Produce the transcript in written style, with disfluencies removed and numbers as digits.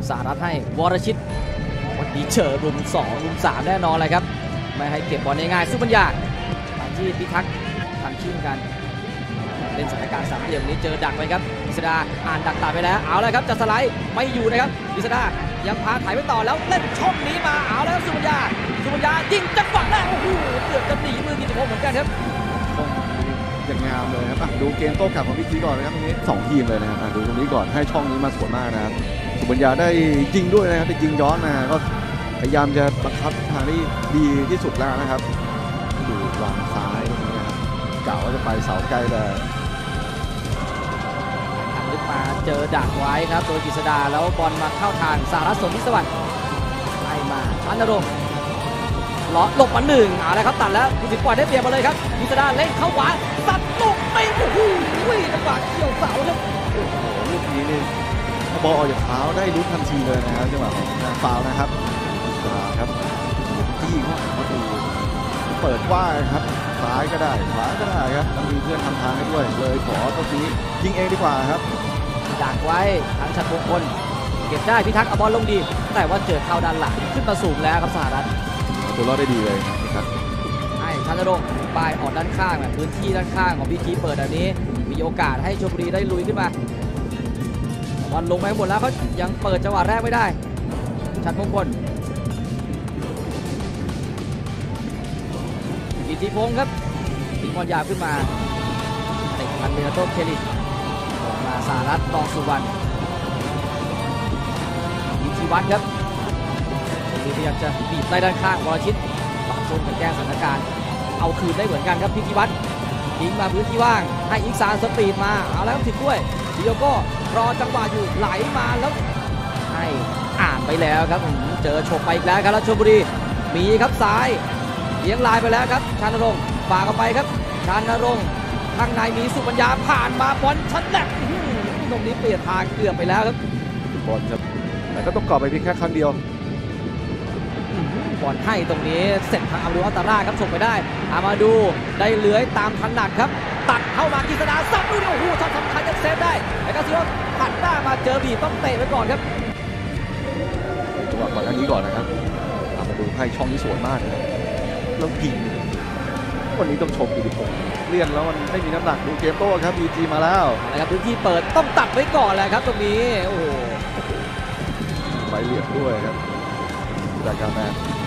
สหรัฐให้วรชิตวันนี้เจอรุม2รุม3แน่นอนเลยครับไม่ให้เก็บบอลง่ายๆสุปัญญาที่พิทักษ์ทำชิ่งกันเป็นสถานการณ์สามเหลี่ยมนี้เจอดักไปครับกฤษดาอ่านดักตาไปแล้วเอาเลยครับจะสไลด์ไม่อยู่นะครับกฤษดายังพาถ่ายไปต่อแล้วเล่นช่องนี้มาเอาแล้วสุปัญญายิงจังหวะแรกโอ้โหเกือบจะหนีมือกิติพงศ์เหมือนกันครับอย่างงามเลยครับดูเกมโต้กลับของพี่จีก่อนนะครับตรงนี้2ทีมเลยนะครับดูตรงนี้ก่อนให้ช่องนี้มาสวยมากนะครับสุปัญญาได้ยิงด้วยนะครับได้ยิงย้อนนะก็พยายามจะบังคับทางที่ดีที่สุดแล้วนะครับดูวางซ้ายตรงนี้นะครับกล่าวว่าจะไปเสาใกล้เลยลึกมาเจอดักไว้ครับโดยกฤษดาแล้วบอลมาเข้าทางสหรัฐสนธิสวัสดิ์ไล่มาชันนรงค์ล้อหลบมาหนึ่งเอาละครับตัดแล้วผู้สิบปล่อยได้เปรียบมาเลยครับกฤษดาเล่นเข้าขวาตัดลูกไม่โอ้โหจังหวะเกี่ยวเสาครับลูกนี้นี่บอลออกจากเท้าได้ลุ้นทันทีเลยนะครับจังหวะของการฟาวนะครับครับจี้เข้าหาประตูเปิดกว้างครับซ้ายก็ได้ขวาก็ได้ครับต้องมีเพื่อนทำทางให้ด้วยเลยขอตรงนี้ยิงเองดีกว่าครับดักไว้ทางชัดมงคลเก็บได้พิทักษ์เอาบอลลงดีแต่ว่าเจอเข้าด้านหลังขึ้นมาสูงแล้วครับสหรัฐตัวรอดได้ดีเลยครับให้ชันนรงค์ปลายออกด้านข้างพื้นที่ด้านข้างของพี่คีเปิดแบบนี้มีโอกาสให้ชลบุรีได้ลุยขึ้นมาบอลลงไปหมดแล้วเขายังเปิดจังหวะแรกไม่ได้ชัดมงคลกิติพงศ์ครับตีบอลยาวขึ้นมาติดพันเบนาโต้เคลิมาสหรัฐตองสุวรรณวิธีวัฒน์ครับพยายามจะบีบไล่ด้านข้างวรชิตปากส้นกันแก้สถานการณ์เอาคืนได้เหมือนกันครับพิธีวัฒน์ยิงมาพื้นที่ว่างให้อีกซานสปีดมาเอาแล้วถึงด้วยดิโอโก้รอจังหวะอยู่ไหลมาแล้วให้อ่านไปแล้วครับเจอฉกไปอีกแล้วครับแล้วชลบุรีมีครับซ้ายเลี้ยงลายไปแล้วครับชานรงค์ฝากออกไปครับชานรงค์ข้างในมีสุปัญญาผ่านมาบอลชัดแหลกตรงนี้เปลี่ยนทางเกือบไปแล้วครับบอลครับแต่ก็ต้องกรอบไปเพียงแค่ครั้งเดียวบอลให้ตรงนี้เสร็จทางอาดูอัลตาร่าครับส่งไปได้อามาดูได้เลื้อยตามถนัดครับตัดเข้ามากฤษดาซัดดูโอ้โหช็อตสำคัญยังเซฟได้แล้วก็ซิโร่ผัดหน้ามาเจอบีบต้องเตะไปก่อนครับจังหวะก่อนหน้านี้ก่อนนะครับอามาดูให้ช่องนี้สวยมากเลยแล้วยิงวันนี้ต้องชมกิติพงศ์เลี่ยนแล้วมันไม่มีน้ำหนักดูเกมโต้ครับบีจีมาแล้วนะครับพื้นที่เปิดต้องตัดไว้ก่อนแหละครับตรงนี้โอ้โหไปเหลี่ยมด้วยครับจากการแมน